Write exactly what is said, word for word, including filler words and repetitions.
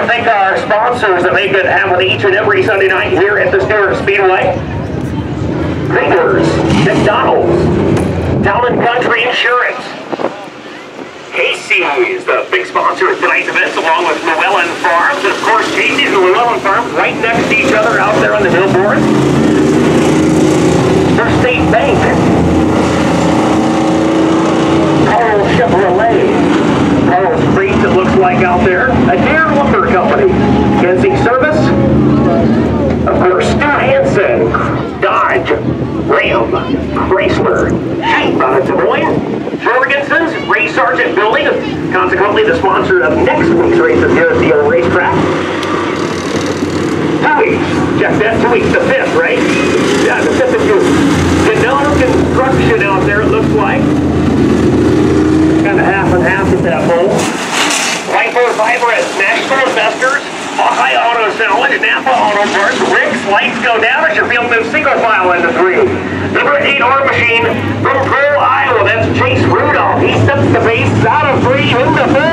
thank our sponsors that make it happen each and every Sunday night here at the Stewart Speedway. Fingers, McDonald's, Town and Country Insurance. Casey's, the big sponsor of tonight's events, along with Llewellyn Farms. And of course, Casey's and Llewellyn Farms right next to each other out there on the billboard. First State Bank. Carl Chevrolet. Carl's Freight, it looks like out there. Adair Lumber Company. Kensing Service. Of course, Stu Hansen. Dodge. Ram. Chrysler. Jeep out of Des Moines. Jorgensen's Ray Sargent Building, consequently the sponsor of next week's races here at the old racetrack. Two weeks. Check that, two weeks, the fifth, right? Yeah, the fifth of June. Ganano Construction out there, it looks like. Kind of half and half at that bowl. Rifle Fiber at National Investors. Hawkeye Auto Salad, Napa Auto Parts. Rick's Lights Go Down as your field moves single file into three. Number eight arm machine from Pearl, Iowa. That's Chase Rudolph. He steps the base out of three into four.